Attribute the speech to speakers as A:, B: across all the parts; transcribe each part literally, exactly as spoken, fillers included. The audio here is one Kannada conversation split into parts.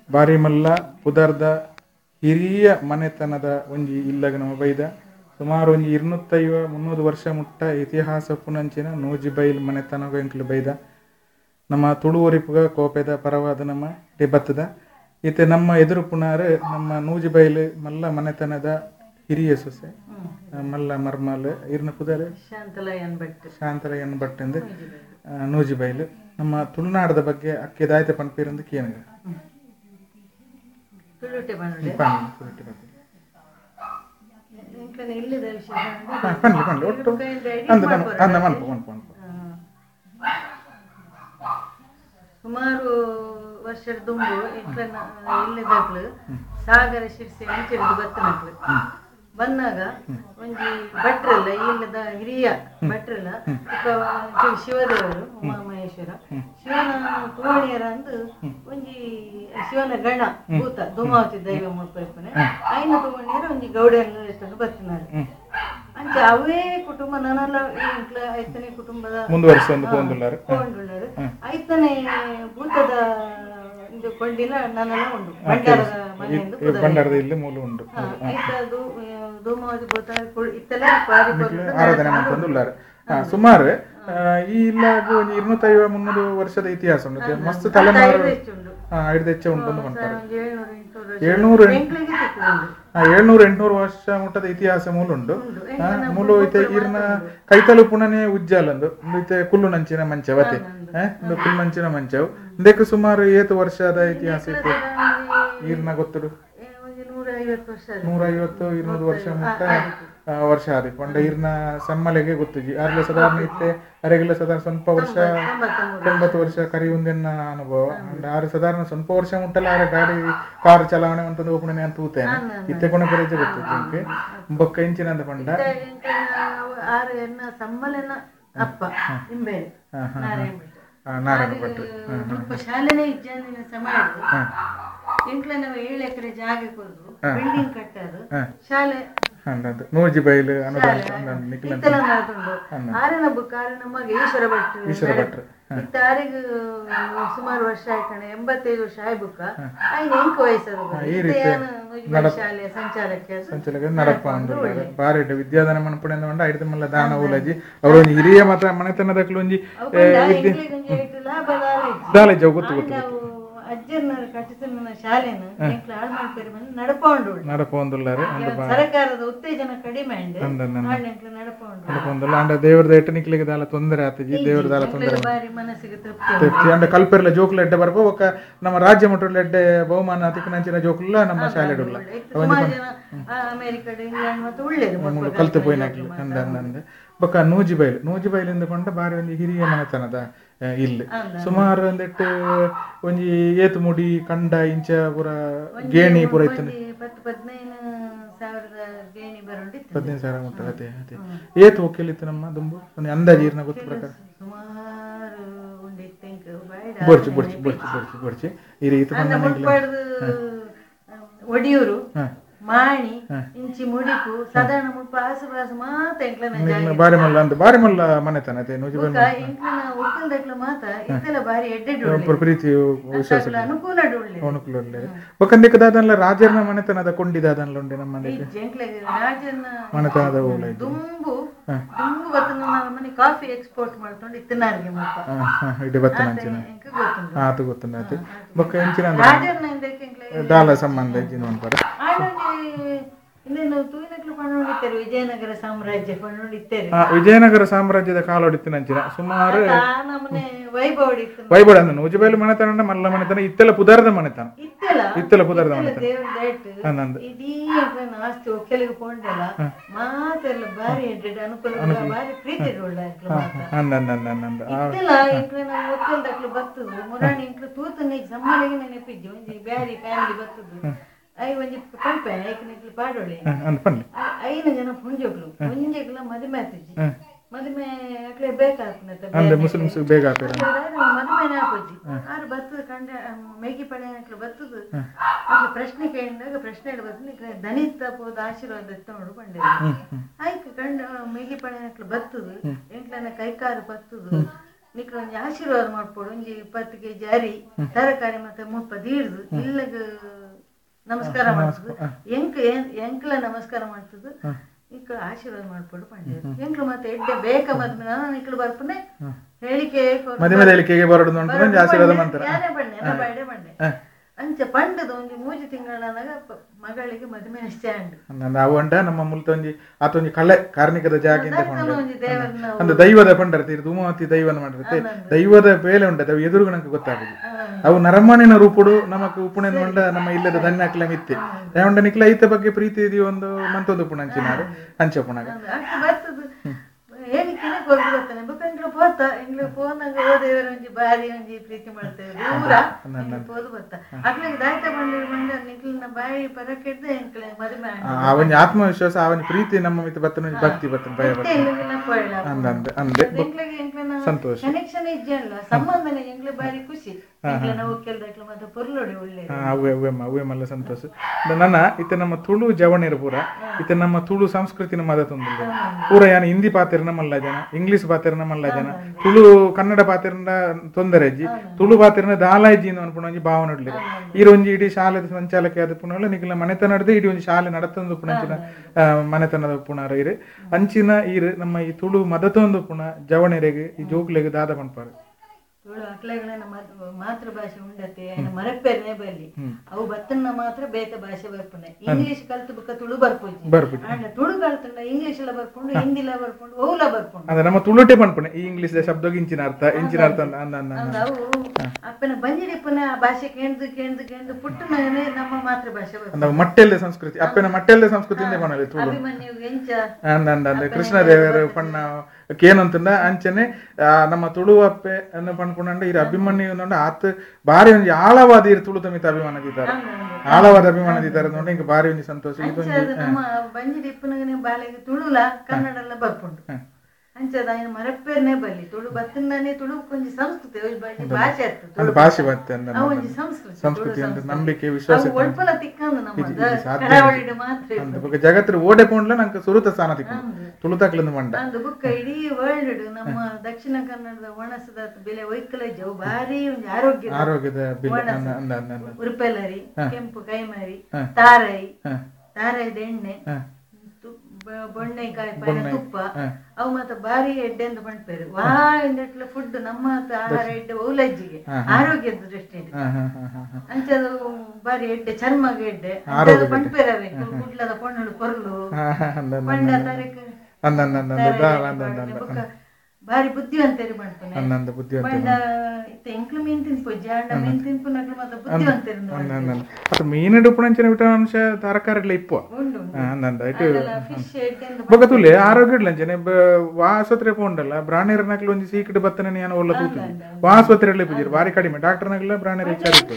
A: ಬಾರಿ ಮಲ್ಲ ಪುದರ್ದ ಹಿರಿಯ ಮನೆತನದ ಒಂಜಿ ಇಲ್ಲಗ ನಮ್ಮ ಬೈದ ಸುಮಾರು ಒಂಜಿ ഇരുന്നൂറ്റೈವ ಮುನ್ನೂರು ವರ್ಷ ಮುಟ್ಟ ಇತಿಹಾಸ ಪುನಂಚಿನ ನೂಜಿಬೈಲ್ ಮನೆತನಗ ಎಂಕ್ಲು ಬೈದ ನಮ್ಮ ತುಳುವರಿಪುಗ ಕೋಪೆದ ಪರವಾದ ನಮ್ಮ ಬತ್ತದ ಈತೆ ನಮ್ಮ ಎದುರು ಪುನಾರ್ ನಮ್ಮ ನೂಜಿಬೈಲ್ ಮಲ್ಲ ಮನೆತನದ ಹಿರಿಯ ಸೊಸೆ ಮಲ್ಲ ಮರ್ಮಲ್ ಇರ್ನ ಪುದರ್ ಶಾಂತಲಯನ್ ಭಟ್ ಎಂದು ನೂಜಿಬೈಲ್ ನಮ್ಮ ತುಳುನಾಡದ ಬಗ್ಗೆ ಅಕ್ಕೆದಾಯ್ತ ಪಂಪೇರಂದು ಕೇನಗ ಪಂಡ್ಲಿ ಪಂಡ್ಲಿ ಒಟ್ಟು ಅಂದ ಅಂದ ಮನ್ಪ ಮನ್ಪ ಮನ್ಪ
B: ಸುಮಾರು ವರ್ಷದ ದುಂಬು ಎಂಕ್ಲನ ಇಲ್ಲದಾಗ್ಲು ಸಾಗರ ಶಿರ್ಸಿ ಅಂಚಿಡಿದು ಬತ್ತನಕ್ಲು ಬಂದಾಗ ಒಂಜಿ ಭಟ್ರಲ್ಲ ಇಲ್ಲದ ಹಿರಿಯ ಭಟ್ರಲ್ಲ ಶಿವದೇವರು ಉಮಾಮಹೇಶ್ವರ ಶಿವನ ತೋಣಿಯರ ಅಂದು ಒಂಜಿ ಶಿವನ ಗಣ ಭೂತ ಧೂಮಾವತಿ ದೈವ ಮುಳ್ಪನೆ ಐನ ತೋಣಿಯರ ಒಂಜಿ ಗೌಡೆಲ್ಲ ಎಷ್ಟೊಂದು ಬತ್ತಿನಾರೆ ಅಂಚೆ ಅವೇ ಕುಟುಂಬ ನನ್ನೆಲ್ಲ ಎಂಕ್ಲ ಐತನೇ ಕುಟುಂಬದ
A: ಮುಂದುವರಿಸಿಕೊಂಡು
B: ಕೊಂಡುಳ್ಳರು ಐತನೇ ಭೂತದ ಇದು ಕೊಂಡಿಲ್ಲ ನನ್ನೆಲ್ಲ ಉಂಡು ಭಂಡಾರದ ಮನೆಯಿಂದ
A: ಭಂಡಾರದ ಇಲ್ಲಿ ಮೂಲ ಉಂಟು
B: ಐತದು ಧೂಮಾವತಿ ಭೂತ ಇತ್ತಲೇ
A: ಆರಾಧನೆ ಮಾಡ್ಕೊಂಡುಳ್ಳಾರು ಸುಮಾರು ಈ ಇಲ್ಲಾಗ ಒಂದು ഇരുന്നൂറ്റൈವ ಮುನ್ನೂರು ವರ್ಷದ ಇತಿಹಾಸ ಉಂಟು ಮಸ್ತ್ ತಲೆಮಾರು ಐದು ಹೆಚ್ಚು ಉಂಟು ಮಾಡ್ತಾರೆ ಏಳ್ನೂರು ಏಳ್ನೂರು ಎಂಟ್ನೂರು ವರ್ಷ ಮುಟ್ಟದ ಇತಿಹಾಸ ಮೂಲ ಉಂಟು ಮೂಲು ಐತೆ ಈರ್ನ ಕೈತಲು ಪುಣನೆ ಉಜ್ಜಾಲಂದು ಐತೆ ಕುಲ್ಲು ನಂಚಿನ ಮಂಚವತೆ ಕುಲ್ಲು ನಂಚಿನ ಮಂಚವು ಇದಕ್ಕೆ ಸುಮಾರು ಏತು ವರ್ಷದ ಇತಿಹಾಸ ಇತ್ತು ಈರ್ನ ಗೊತ್ತುಡು ನೂರೈವತ್ತು ಇನ್ನೂರು ವರ್ಷ ಮುಟ್ಟ ವರ್ಷ ಆದಿ ಪಂಡ ಈರ್ನ ಸಮ್ಮಲೆಗೆ ಗೊತ್ತಿಜಿ ಅರ್ಲೆ ಸಾಧಾರಣ ಇತ್ತೆ ಅರೆಗೆಲ್ಲ ಸಾಧಾರಣ ಸ್ವಲ್ಪ ವರ್ಷ ತೊಂಬತ್ತು ವರ್ಷ ಕರಿ ಒಂದಿನ ಅನುಭವ ಅಂಡ್ ಆರು ಸಾಧಾರಣ ಸ್ವಲ್ಪ ವರ್ಷ ಮುಟ್ಟಲ್ಲ ಆರ ಗಾಡಿ ಕಾರ್ ಚಲಾವಣೆ ಅಂತಂದು ಓಪಣೆ ಅಂತ ತೂತೇನೆ ಇತ್ತೆ ಕೊನೆ ಕರೆಜೆ ಗೊತ್ತಿದ್ದೆ ಬೊಕ್ಕ ಇಂಚಿನ ಅಂತ ಪಂಡ
B: ಅಪ್ಪ ಇಂಬೇಲೆ
A: ನಾರಾಯಣ ಭಟ್ರು
B: ಶಾಲೆನೇ ಇಜ್ಜಾನಿನ ಸಮಯ ಎಂಕ್ಲ ನಾವು ಏಳು ಎಕರೆ ಜಾಗ ಕೊಡ್ದು ಬಿಲ್ಡಿಂಗ್ ಕಟ್ಟದು ಶಾಲೆ
A: ನೂಜಿಬೈಲ್
B: ಆರನ ಕಾರಣ ನಮಗೆ ಈಶ್ವರ ಭಟ್ರು ಈಶ್ವರ ಭಟ್ರು ಇತ್ತ ಆರಿಗ ಸುಮಾರು ವರ್ಷ ಆಯ್ತಾನೆ ಎಂಬತ್ತೈದು ವರ್ಷ ಆಯ್ ಬುಕ್ಕ ಐನ್ ಎಂಕ ವಯಸ್ಸದ ಶಾಲೆ ಸಂಚಾಲಕ್ಕೆ
A: ಸಂಚಾಲಕ ನಡಪ ಬಾರಿ ವಿದ್ಯಾದಾನ ಮನಪಡೆ ಐದು ಮಲ್ಲ ದಾನ ಊಲಜಿ ಅವ್ರ ಒಂಜಿ ಹಿರಿಯ ಮತ ಮನೆತನದಕ್ಲು ಒಂಜಿ ದಾಲೇಜ್ ಗೊತ್ತು ಗೊತ್ತು
B: ಅಜ್ಜರ್ನ ಕಟ್ಟಿಸಿನ ಶಾಲೆನ ಎಂಕ್ಲ ಹಾಳು ಮಾಡ್ತಾರೆ ಬಂದು ನಡಪೊಂಡು
A: ನಡಪೊಂದುಲ್ಲಾರು
B: ಸರ್ಕಾರದ ಉತ್ತೇಜನ ಕಡಿಮೆ ಎಂಕ್ಲ ನಡಪೊಂಡು
A: ನಡಪೊಂದುಲ್ಲ ಅಂಡ ದೇವರದ ಎಟ್ಟು ನಿಕ್ಲಿಗೆ ದಾಲ ತೊಂದರೆ ಆತಜಿ ದೇವರ ದಾಲ ತೊಂದರೆ
B: ಬಾರಿ ಮನಸ್ಸಿಗೆ ತೃಪ್ತಿ
A: ತೃಪ್ತಿ ಅಂಡ ಕಲ್ಪೆರ್ಲ ಜೋಕುಲ ಎಡ್ಡೆ ಬರ್ಬೋ ಒಕ್ಕ ನಮ್ಮ ರಾಜ್ಯ ಮಟ್ಟದ ಎಡ್ಡೆ ಬಹುಮಾನ ತಿಕ್ಕನಂಚಿನ ಜೋಕುಲ್ಲ ನಮ್ಮ ಶಾಲೆಡುಲ್ಲ
B: ಅಮೆರಿಕದ ಇಂಗ್ಲೆಂಡ್ ಮತ್ತು ಒಳ್ಳೆದು
A: ಕಲ್ತು ಪೋಯಿನಾಕ್ಲು ಅಂದ ಅಂದ ಬೊಕ್ಕ ನೂಜಿಬೈಲ್ ನೂಜಿಬೈಲಿಂದ ಕೊಂಡ ಬಾರಿ ಒಂದು ಹಿರಿಯ ಮನೆತನದ ಇಲ್ಲಿ ಸುಮಾರು ಒಂದೆಟ್ಟು ಒಂಜಿ ಏತು ಮುಡಿ ಕಂಡ ಇಂಚ ಪೂರ ಗೇಣಿ ಪೂರ ಇತ್ತು ಹದಿನೈದು ಸಾವಿರ ಮುಟ್ಟ ಅದೇ ಅದೇ ಏತು ಒಕ್ಕೆಲಿತ್ತು ನಮ್ಮ ದುಂಬು ಒಂದು ಅಂದಾಜು ಈರ್ನ ಗೊತ್ತು ಪ್ರಕಾರ ಬೊಡ್ಚಿ ಬೊಡ್ಚಿ ಬೊಡ್ಚಿ ಬೊಡ್ಚಿ ಬೊಡ್ಚಿ ಈ ರೀತಿ
B: ಒಡಿಯೂರು ಮಾಣಿ ಇಂಚಿ ಮುಡಿಪು ಸಾಧಾರಣ ಮುಲ್ಪ ಆಸುಪಾಸು ಮಾತ ಎಂಕ್ಲನ
A: ಬಾರಿ ಮಲ್ಲ ಅಂತ ಬಾರಿ ಮಲ್ಲ ಮನೆತನ ಅದೇ ನೂಜಿಬೈಲ್
B: ಎಂಕ್ಲನ ಒಕ್ಕಲ್ದಕ್ಲ ಮಾತ ಇತ್ತೆಲ್ಲ ಬಾರಿ ಎಡ್ಡೆ
A: ಪ್ರೀತಿ ವಿಶ್ವಾಸ
B: ಅನುಕೂಲ ಡೊಳ್ಳೆ
A: ಅನುಕೂಲ ಒಳ್ಳೆ ಒಕ್ಕಂದಿಕ್ಕ ದಾದನ್ಲ ರಾಜರ್ನ ಮನೆತನದ ಕೊಂಡಿದಾದನ್ಲ ಉಂಡೆ ನಮ್ಮ ಮನೆಗೆ
B: ರಾಜರ್ನ
A: ಮನೆತನದ ಊಲ
B: ದುಂಬು ದುಂಬು ಬತ್ತನ ಮನೆ ಕಾಫಿ ಎಕ್ಸ್ಪೋರ್ಟ್ ಮಾಡ್ಕೊಂಡು ಇತ್ತನಾರಿಗೆ ಮುಲ್ಪ
A: ಇಡಿ ಬತ್ತನ ಅಂಚಿನ ಆತು ಗೊತ್ತುಂಡ ಆತು ಬೊಕ್ಕ ಇಂಚಿನ
B: ರಾಜರ್ನ ಇಂದಕ್ಕೆ
A: ದಾಲ ಸಂಬಂಧ ಇಜ್ಜಿನ ಅನ್ಪಾರ
B: ಇನ್ನೇನು ತೂಯಿನಕ್ಲು ಪಣ್ಣೊಂಡಿದ್ದಾರೆ ವಿಜಯನಗರ ಸಾಮ್ರಾಜ್ಯ ಪಣ್ಣೊಂಡಿದ್ದಾರೆ
A: ವಿಜಯನಗರ ಸಾಮ್ರಾಜ್ಯದ ಕಾಲೊಡಿತ್ತಿನಂಚಿನ ಸುಮಾರು
B: ನಮ್ಮನೆ ವೈಭವ
A: ವೈಭವ ಅಂದ ನೂಜಿಬೈಲ್ ಮನೆತನ ಮಲ್ಲ ಮನೆತನ ಇತ್ತೆಲ್ಲ ಪುದಾರದ ಮನೆತನ ಇತ್ತೆಲ್ಲ ಪುದಾರದ ಮನೆತನ
B: ನಂದು ಇಡೀ ಆಸ್ತಿ ಒಕ್ಕಲಿಗೆ ಪೋಂಡಲ್ಲ ಮಾತೆಲ್ಲ ಬಾರಿ ಎಡ್ಡೆ ಅನುಕೂಲ ಬಾರಿ ಪ್ರೀತಿ ಇತ್ತೆಲ್ಲ ಇಂಕ್ಲ ನಾವು ಒಕ್ಕಲ್ದಕ್ಲು ಬರ್ತದು ಮುರಾಣಿ ಇಂಕ್ಲು ತೂತನ ಸಮ್ಮಲಿಗೆ ನೆನಪಿದ್ದೆ ಒಂಜಿ ಬ್ಯಾರಿ ಫ್ಯಾಮಿಲಿ ಬರ್ತದು ಐ ಒಂಜಿ ಪಂಪೆ ಐಕನಿಕ್ಲು ಪಾಡೋಳಿ ಐನ ಜನ ಪುಂಜೋಗ್ಲು ಪುಂಜೆಗ್ಲ ಮದುವೆ ಆತಿಜಿ ಮದುವೆ ಅಕ್ಲೆ ಬೇಕಾಗ್ತದೆ
A: ಮುಸ್ಲಿಮ್ಸ್ ಬೇಗ
B: ಮದುವೆನೇ ಆಪಜ್ಜಿ ಆರು ಬರ್ತದ ಕಂಡ ಮೇಗಿ ಪಡೆ ಅಕ್ಲೆ ಬರ್ತದ ಅಕ್ಲೆ ಪ್ರಶ್ನೆ ಕೇಳಿದಾಗ ಪ್ರಶ್ನೆ ಹೇಳಿ ಬರ್ತದೆ ದನಿತ ಪೋದ ಆಶೀರ್ವಾದ ತಗೊಂಡು ಬಂದಿಲ್ಲ ಆಯ್ಕೆ ಕಂಡ ಮೇಗಿ ಪಡೆ ಅಕ್ಲೆ ಬರ್ತದ ಎಂಕ್ಲನ ಕೈಕಾರು ಬರ್ತದ ನಿಕ್ಲ ಒಂಜಿ ಆಶೀರ್ವಾದ ಮಾಡ್ಕೊಡು ಒಂಜಿ ಇಪ್ಪತ್ತು ಕೆಜಿ ಅರಿ ತರಕಾರಿ ಮತ್ತೆ ಮುಪ್ಪದು ಹಿಡ್ದು ಇಲ್ಲಗ ನಮಸ್ಕಾರ ಮಾಡ್ತದ ಎಂಕ್ ಎಂಕ್ಲ ನಮಸ್ಕಾರ ಮಾಡ್ತದ ಇಕ್ಳ ಆಶೀರ್ವಾದ ಮಾಡ್ಕೊಡು ಪಂಡ ಎಂಕ್ಲ ಮತ್ತೆ ಎಡ್ಡೆ ಬೇಕ ಮದ್ಮೆ ನಾನು ಇಕ್ಳು ಬರ್ಪನೆ ಹೇಳಿಕೆ
A: ಮದುವೆ ಹೇಳಿಕೆಗೆ ಬರೋದು ಆಶೀರ್ವಾದ ಮಾಡ್ತಾರೆ
B: ಯಾನೇ ಬಣ್ಣೆ ಎಲ್ಲ ಬೈಡೆ ಬಣ್ಣೆ ಅಂಚ ಪಂಡದ ಒಂಜಿ ಮೂಜಿ ತಿಂಗಳಾಗ ಮಗಳಿಗೆ ಮದುವೆ ನಿಶ್ಚಯ ಉಂಡು
A: ಅವು ಅಂಡ ನಮ್ಮ ಮುಲ್ತ ಒಂಜಿ ಆತೊಂಜಿ ಕಲೆ ಕಾರ್ಣಿಕದ ಜಾಗಿಂದ ಅಂದ್ರೆ ದೈವದ ಪಂಡರತಿ ಇದು ಧೂಮವತಿ ದೈವನ ಮಾಡಿರತ್ತೆ ದೈವದ ಬೇಲೆ ಉಂಟದ ಅವು ಎದುರುಗ ನಂಗೆ ಗೊತ್ತಾಗುದು ಅವು ನರಮಣಿನ ರೂಪುಡು ನಮಕ್ ಉಪುಣೆನ ಉಂಡ ನಮ್ಮ ಇಲ್ಲದ ಧನ್ಯಾಕ್ಲ ಮಿತ್ತೆ ಯಾವಂಡ ನಿಕ್ಲ ಐತ ಬಗ್ಗೆ ಪ್ರೀತಿ ಇದೀ ಒಂದು ಮಂತೊಂದು ಉಪುಣ ಅಂಚಿನಾರು ಅಂಚೆ ಉಪುಣಾಗ
B: ಏನಕ್ಕೆ ಕೊರ್ದು ಬರ್ತಾನೆ ಬಕ್ಕಂಗ್ಳು ಪೋತ ಎಂಗ್ಳು ಪೋನಾಗ ಓ ದೇವರ ಒಂಜಿ ಬಾರಿ ಒಂಜಿ ಪ್ರೀತಿ ಮಾಡ್ತೇವೆ ದೂರ ಪೋದು ಬರ್ತ ಅಕ್ಲಿಗೆ ದಾಯ್ತ ಬಂದ ಬಂದ ನಿಕ್ಲಿನ ಬಾಯಿ ಪರಕ್ಕಿಡ್ದು ಎಂಕ್ಲೆ ಮದುವೆ
A: ಅವನ ಆತ್ಮವಿಶ್ವಾಸ ಅವನ ಪ್ರೀತಿ ನಮ್ಮ ಮಿತ್ತ ಬತ್ತನ ಭಕ್ತಿ ಬತ್ತನ ಭಯ ಬತ್ತನ ಅಂದ ಅಂದೆ
B: ಎಂಕ್ಲಿಗೆ ಎಂಕ್ಲೆನ
A: ಸಂತೋಷ
B: ಕನೆಕ್ಷನ್ ಇಜ್ಜಲ್ಲ ಸಂಬಂಧನೆ ಎಂಕ್ಲೆ ಬಾರಿ ಖುಷಿ ಎಂಕ್ಲೆನ ಹೋಗ್ಕೆಲ್ದಕ್ಲ ಮತ್ತೆ ಪೊರ್ಲೋಡಿ ಒಳ್ಳೆ
A: ಅವೇ ಅವೇ ಅವೇ ಮಲ್ಲ ಸಂತೋಷ ನನ್ನ ಇತ್ತೆ ನಮ್ಮ ತುಳು ಜವಣಿರ ಪೂರ ಇತ್ತೆ ನಮ್ಮ ತುಳು ಸಂಸ್ಕೃತಿನ ಮದ ತೊಂದಿಲ್ಲ ಪೂರ ಯಾನ ಹಿಂದಿ ಪಾತೆರ್ನ ಮಲ್ಲ ಜನ ಇಂಗ್ಲಿಷ್ ಪಾತೆರ್ನ ಮಲ್ಲ ಜನ ತುಳು ಕನ್ನಡ ಪಾತೆರ್ನ ತೊಂದರೆ ಅಜ್ಜಿ ತುಳು ಪಾತೆರ್ನ ದಾಲಾಯ್ಜಿ ಅನ್ಪುಣ ಒಂಜಿ ಭಾವನೆ ಉಡ್ಲಿಲ್ಲ ಈ ಒಂಜಿ ಇಡೀ ಶಾಲೆ ಸಂಚಾಲಕ ಆದ ಪುನಃ ನಿಖಿಲ ಮನೆತನ ನಡೆದು ಇಡೀ ಒಂಜಿ ಶಾಲೆ ನಡತೊಂದು ಪುಣಂಚಿನ ಮನೆತನದ ಪುಣಾರ ಇರು ಅಂಚಿನ ಈರು ನಮ್ಮ ಈ ತುಳು ಮದತೊಂದು ಪುಣ ಜವಣಿರೆಗೆ ಈ ಜೋಕ್ಲೆಗೆ ದಾದ ಪಂಪಾರು
B: ತುಳು ಅಕ್ಲೆಗಳ ಮಾತೃ ಭಾಷೆ ಉಂಡತೆ ಮರಪೇರ್ನೆ ಬಲ್ಲಿ ಅವು ಬತ್ತನ್ನ ಮಾತ್ರ ಬೇಕ ಭಾಷೆ ಬರ್ಪುನೆ ಇಂಗ್ಲಿಷ್ ಕಲ್ತು ಬುಕ್ಕ ತುಳು ಬರ್ಪುಜಿ ಅಂಡ ತುಳು ಕಲ್ತಂಡ ಇಂಗ್ಲಿಷ್ ಎಲ್ಲ ಬರ್ಕೊಂಡು ಹಿಂದಿಲ ಬರ್ಕೊಂಡು ಓಲ ಬರ್ಕೊಂಡು
A: ಅದ ನಮ್ಮ ತುಳುಟೆ ಪನ್ಪುನೆ ಈ ಇಂಗ್ಲಿಷ್ ಶಬ್ದಕ್ಕೆ ಇಂಚಿನ ಅರ್ಥ ಇಂಚಿನ ಅರ್ಥ ಅಂದ
B: ಅವು ಅಪ್ಪನ ಬಂಜಿಡಿಪ್ಪನ ಭಾಷೆ ಕೇಂದ್ರ ಕೇಂದ್ರ ಕೇಂದ್ರ ಪುಟ್ಟನೇ ನಮ್ಮ ಮಾತೃ ಭಾಷೆ
A: ಬರ್ಪುನೆ ಮಟ್ಟೆಲ್ಲೆ ಸಂಸ್ಕೃತಿ ಅಪ್ಪನ ಮಟ್ಟೆಲ್ಲೆ ಸಂಸ್ಕೃತಿಯಿಂದ ಪಣಲೆ ತುಳು
B: ಅಭಿಮನ್ಯು ಎಂಚ
A: ಅಂದ ಅಂದ ಕೃಷ್ಣದೇವರು ಪಣ್ಣ ಕೇನಂತಂದ ಅಂಚನೆ ನಮ್ಮ ತುಳು ಅಪ್ಪೆ ಅನ್ನು ಪಣ್ಕೊಂಡ ಇರ ಅಭಿಮನ್ಯು ನೋಡ ಆತ ಬಾರಿ ಒಂಜಿ ಆಳವಾದ ಇರು ತುಳು ತಮಿತ ಅಭಿಮಾನ ದಿದ್ದಾರೆ ಆಳವಾದ ಅಭಿಮಾನ ದಿದ್ದಾರೆ ನೋಡಿ ಹಿಂಗ ಬಾರಿ ಒಂಜಿ ಸಂತೋಷ
B: ನಮ್ಮ ಬಂಜಿಡಿ ಇಪ್ಪನಗನೆ ಬಾಳೆಗೆ ತುಳುಲ ಕನ್ನಡ ಎಲ್ಲ ಬರ್ಕೊಂಡು ಅಂಚದ ఆయన ಮರಪೇರ್ನೆ ಬಲ್ಲಿ ತುಳು ಬತ್ತಂದಾನೆ ತುಳು ಕೊಂಚ ಸಂಸ್ಕೃತಿ ಭಾಷೆ ಆಗ್ತದೆ
A: ಅಂದ ಭಾಷೆ ಬತ್ತೆ ಅಂದ
B: ಒಂಜಿ ಸಂಸ್ಕೃತಿ
A: ಸಂಸ್ಕೃತಿ ಅಂತ ನಂಬಿಕೆ ವಿಶ್ವಾಸ
B: ಒಳ್ಪಲ ತಿಕ್ಕಂದು ನಮ್ಮ ಕರಾವಳಿಡ ಮಾತ್ರ
A: ಅಂದ ಬುಕ್ಕ ಜಗತ್ತರ ಓಡೆ ಪೋಂಡ್ಲ ನಂಗೆ ಸುರುತ ಸ್ಥಾನ ತಿಕ್ಕಂದು ತುಳು ತಕ್ಲಂದು ಮಂಡ
B: ಅಂದ ಬುಕ್ಕ ಇಡೀ ವರ್ಲ್ಡ್ ನಮ್ಮ ದಕ್ಷಿಣ ಕನ್ನಡದ ಒಣಸದ ಬೆಲೆ ಒಯ್ಕಲಜ್ಜವು ಭಾರಿ ಒಂದು ಆರೋಗ್ಯ
A: ಆರೋಗ್ಯದ ಬೆಲೆ ಅಂದ ಅಂದ
B: ಉರುಪೆಲರಿ ಕೆಂಪು ಕೈಮರಿ ತಾರೈ ತಾರೈದ ಎಣ್ಣೆ ಬೊಣ್ಣೆಕಾಯಿ ಪೈನ ತುಪ್ಪ ಅವು ಮತ್ತೆ ಬಾರಿ ಎಡ್ಡೆ ಅಂತ ಮಾಡ್ತಾರೆ ವಾ ಇಂದಟ್ಲ ಫುಡ್ ನಮ್ಮ ಆಹಾರ ಎಡ್ಡೆ ಔಲಜ್ಜಿಗೆ ಆರೋಗ್ಯದ ದೃಷ್ಟಿಯಿಂದ ಅಂಚದು ಬಾರಿ ಎಡ್ಡೆ ಚರ್ಮಗೆ ಎಡ್ಡೆ ಅಂಚದು ಪಂಡ್ಪೇರವೆ ಕುಡ್ಲದ ಪೊಣ್ಣಳು ಕೊರ್ಲು ಪಂಡ ತಾರೀಕು ಬಾರಿ ಬುದ್ಧಿವಂತರಿ ಮಾಡ್ತಾನೆ
A: ಅನ್ನಂದ ಬುದ್ಧಿವಂತ
B: ಪಂಡ ಇತ್ತ ಎಂಕ್ಲು ಮೀನ್ ತಿನ್ಪೊಜ್ಜಿ ಅಂಡ ಮೀನ್ ತಿನ್ಪು ನಕ್ಲು ಮತ್ತೆ ಬುದ್ಧಿವಂತರಿ
A: ಅದು ಮೀನಿಡು ಪುಣಂಚಿನ ವಿಟಮಿನ್ಸ್ ತರಕಾರಿಗಳ ಇಪ್ಪು
B: ಉಂಡು
A: ಅಂದಂದ ಇಟ್ಟು
B: ಫಿಶ್ ಎಡ್ಡೆ
A: ಬೊಕತುಲೆ ಆರೋಗ್ಯ ಇಡ್ಲಂಚನೆ ಆಸ್ಪತ್ರೆ ಪೋಂಡಲ್ಲ ಬ್ರಾಣಿರ ನಕ್ಲು ಒಂಜಿ ಸೀಕಟ್ ಬತ್ತನೆ ಯಾನ ಒಲ್ಲ ತೂತು ಆಸ್ಪತ್ರೆಯಲ್ಲಿ ಪೂಜಿರು ಬಾರಿ ಕಡಿಮೆ ಡಾಕ್ಟರ್ ನಕ್ಲ ಬ್ರಾಣಿರ ಹೆಚ್ಚಾರಿತ್ತು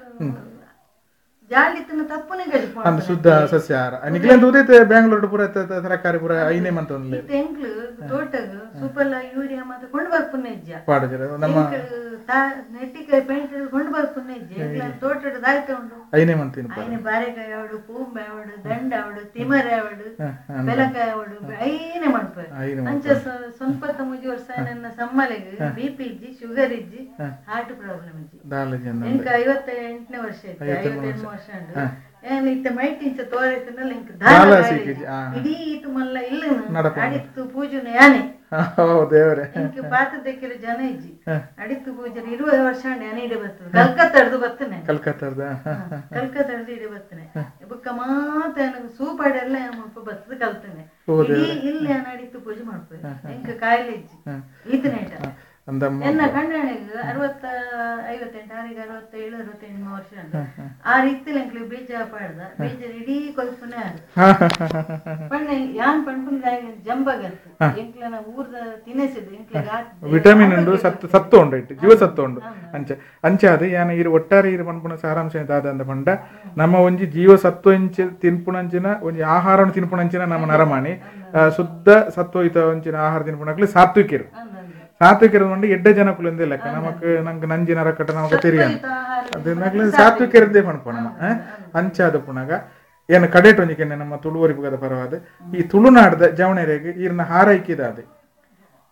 B: ಜಾಲಿತನ ತಪ್ಪನೆ ಗಡಿಪ
A: ಅಂದ ಶುದ್ಧ ಸಸ್ಯಾಹಾರ ನಿಕ್ಲೆಂತ ಉದೈತೆ ಬ್ಯಾಂಗ್ಳೂರ್ ಪೂರ ತರಕಾರಿ ಪೂರ ಐನೇ ಮಂತ ಒಂದ್ಲೆ
B: ಎಂಕ್ಲು ತೋಟಗ ಸುಪಲ ಯೂರಿಯಾ ಮತ್ತೆ ಕೊಂಡು ಬರ್ಪುನೆ ಇಜ್ಜ
A: ಪಾಡಜರ ನಮ್ಮ
B: ನೆಟ್ಟಿಕಾಯಿ ಪೇಂಟ್ ಕೊಂಡು ಬರ್ಪುನೆ ಇಜ್ಜ ಎಂಕ್ಲ ತೋಟದ ದಾಯ್ತ ಉಂಡು
A: ಐನೇ ಮಂತ ಇನ್ನು
B: ಐನೆ ಬಾರೆಕಾಯಿ ಅವಡು ಪೂಂಬೆ ಅವಡು ದಂಡ ಅವಡು ತಿಮರೆ ಅವಡು ಬೆಲಕಾಯಿ ಅವಡು ಐನೇ ಮಾಡ್ತಾರೆ ಅಂಚ ಸಂಪತ್ತ ಮುಜಿ ವರ್ಷ ನನ್ನ ಸಮ್ಮಲೆಗೆ ಬಿಪಿ ಇಜ್ಜಿ ಶುಗರ್ ಇಜ್ಜಿ ಹಾರ್ಟ್ ಪ್ರಾಬ್ಲಮ್ ಇಜ್ಜಿ ಎಂಕ ಐವತ್ತ ಎಂಟನೇ ವರ್ಷ ಇತ್ತು ಐವತ್ತೆಂಟು ವರ್ಷ ಉಂಡು ಏನ್ ಇತ್ತ ಮೈಟಿಂಚ ತೋರೈತನಲ್ಲ ಇಂಕ ದಾಲ ಇಡೀ ಇತ್ತು ಮಲ್ಲ ಇಲ್ಲ ಅಡಿತ್ತು ಪೂಜನೆ ಯಾನೆ
A: ದೇವರೇ
B: ಇಂಕ ಪಾತ ದಕ್ಕಿರ ಜನ ಇಜ್ಜಿ ಅಡಿತ್ತು ಪೂಜನೆ ಇರುವತ್ತು ವರ್ಷ ಉಂಡು ಯಾನೆ ಇಡೆ ಬರ್ತದೆ ಕಲ್ಕತ್ತಾಡ್ದು ಬರ್ತನೆ
A: ಕಲ್ಕತ್ತಾಡ್ದ
B: ಕಲ್ಕತ್ತಾಡ್ದು ಇಡೆ ಬರ್ತನೆ ಬುಕ್ಕ ಮಾತ ಸೂಪಾಡೆಲ್ಲ ಮುಲ್ಪ ಬರ್ತದೆ ಕಲ್ತನೆ ಇಲ್ಲಿ ಯಾನ ಅಡಿತ್ತು ಪೂಜೆ ಮಾಡ್ಬೋದು ಇಂಕ ಕಾಯಿಲೆ ಇಜ್ಜಿ ಈತನೇಟ ಎನ್ನ ಕಣ್ಣಣಿಗೆ ಅರವತ್ತ ಐವತ್ತೆಂಟು ಆರಿಗೆ ಅರವತ್ತ ಏಳು ಅರವತ್ತೆಂಟು ವರ್ಷ ಉಂಟು ಆ ರೀತಿಲಿ ಎಂಕ್ಲು ಬೀಜ ಪಾಡ್ದ ಬೀಜ ಇಡೀ ಕೊಲ್ಪನೆ ಪಣ್ಣ ಯಾನ್ ಪಣ್ಪುನ ಜಂಬಗತ್ತು ಎಂಕ್ಲನ ಊರ್ದ ತಿನ್ನಿಸಿದ್ದು ಎಂಕ್ಲಿಗೆ
A: ವಿಟಮಿನ್ ಉಂಡು ಸತ್ತು ಸತ್ತು ಉಂಡು ಇಟ್ಟು ಜೀವ ಸತ್ತು ಉಂಡು ಅಂಚೆ ಅಂಚೆ ಅದು ಯಾನ ಇರು ಒಟ್ಟಾರೆ ಇರು ಪಣ್ಪುನ ಸಾರಾಂಶ ದಾದ ಪಂಡ ನಮ್ಮ ಒಂಜಿ ಜೀವ ಸತ್ತು ಇಂಚೆ ತಿನ್ಪುಣಂಚಿನ ಒಂಜಿ ಆಹಾರ ತಿನ್ಪುಣಂಚಿನ ನಮ್ಮ ನರಮಾಣಿ ಶುದ್ಧ ಸತ್ವಯುತ ಒಂಚಿನ ಆಹಾರ ತಿನ್ಪುಣಕ್ಲಿ ಸಾತ್ವಿಕರು ಸಾತ್ವಿಕರ ನೋಡಿ ಎಡ್ಡ ಜನಕ್ಕುಲಿಂದ ಲೆಕ್ಕ ನಮಕ್ ನಂಗೆ ನಂಜಿನ ರಕಟ ನಮಕ್ ತೆರಿಯನು ಅದನ್ನಾಗ್ಲಿ ಸಾತ್ವಿಕರದ್ದೇ ಪಣ್ಪು ನಮ್ಮ ಅಂಚಾದ ಪುಣಗ ಏನು ಕಡೆಟ್ ಒಂಜಿಕೆನೆ ನಮ್ಮ ತುಳುವರಿ ಪುಗದ ಪರವಾದ ಈ ತುಳುನಾಡದ ಜವಣೆರೆಗೆ ಈರ್ನ ಹಾರೈಕಿದ ಅದೇ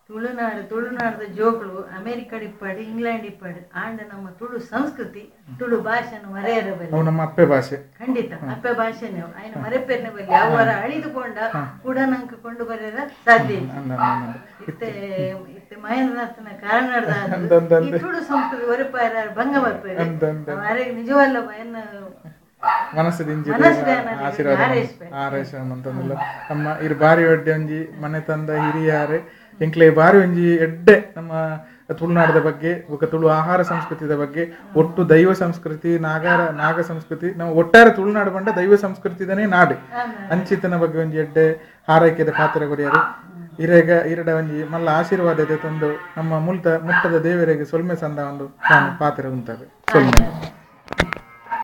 B: ತುಳುನಾಡು ತುಳುನಾಡದ ಜೋಕುಲು ಅಮೆರಿಕಡ್ ಇಪ್ಪಾಡು ಇಂಗ್ಲೆಂಡ್ ಇಪ್ಪಾಡು ಆಂಡ ನಮ್ಮ ತುಳು ಸಂಸ್ಕೃತಿ ತುಳು ಭಾಷೆನ ಮರೆಯರಬಲ್ಲ
A: ಅವು ನಮ್ಮ ಅಪ್ಪೆ ಭಾಷೆ
B: ಖಂಡಿತ ಅಪ್ಪೆ ಭಾಷೆನೆ ಆಯ್ನ ಮರೆಪೇರ್ನ ಬಲ್ಲಿ ಅವರ ಅಳಿದುಕೊಂಡ ಕೂಡ ನಂಗೆ ಕೊಂಡು ಬರೆಯರ ಸಾಧ್ಯ ಇಲ್ಲ. ಇತ್ತೆ ಇತ್ತೆ ಮಹೇಂದ್ರನಾಥನ ಕಾರಣದ ಈ ತುಳು ಸಂಸ್ಕೃತಿ ಒರೆಪಾರ ಭಂಗ ಬರ್ಪೇವೆ ಅವರಿಗೆ ನಿಜವಲ್ಲ ಎನ್ನ
A: ಮನಸ್ಸದಿಂಜಿ ಆಶೀರ್ವಾದ ಆರೈಸೋಣ ಅಂತಂದಿಲ್ಲ ನಮ್ಮ ಇರು ಬಾರಿ ಒಡ್ಡೆ ಒಂಜಿ ಮನೆ ತಂದ ಹಿರಿಯಾರೆ ಎಂಕ್ಲೆ ಬಾರಿ ಒಂಜಿ ಎಡ್ಡೆ ನಮ್ಮ ತುಳುನಾಡದ ಬಗ್ಗೆ ಬೊಕ ತುಳು ಆಹಾರ ಸಂಸ್ಕೃತಿದ ಬಗ್ಗೆ ಒಟ್ಟು ದೈವ ಸಂಸ್ಕೃತಿ ನಾಗಾರ ನಾಗ ಸಂಸ್ಕೃತಿ ನಮ್ಮ ಒಟ್ಟಾರೆ ತುಳುನಾಡು ಬಂಡ ದೈವ ಸಂಸ್ಕೃತಿದನೇ ನಾಡು ಅಂಚಿತನ ಬಗ್ಗೆ ಒಂಜಿ ಎಡ್ಡೆ ಹಾರೈಕೆದ ಪಾತ್ರ ಕೊರಿಯಾರು ಇರೆಗ ಇರಡ ಒಂಜಿ ಮಲ್ಲ ಆಶೀರ್ವಾದತೆ ತಂದು ನಮ್ಮ ಮುಲ್ತ ಮುಟ್ಟದ ದೇವರಿಗೆ ಸೊಲ್ಮೆ ಸಂದ ಒಂದು ಪಾತ್ರ ಉಂಟದು ಸೊಲ್ಮೆ.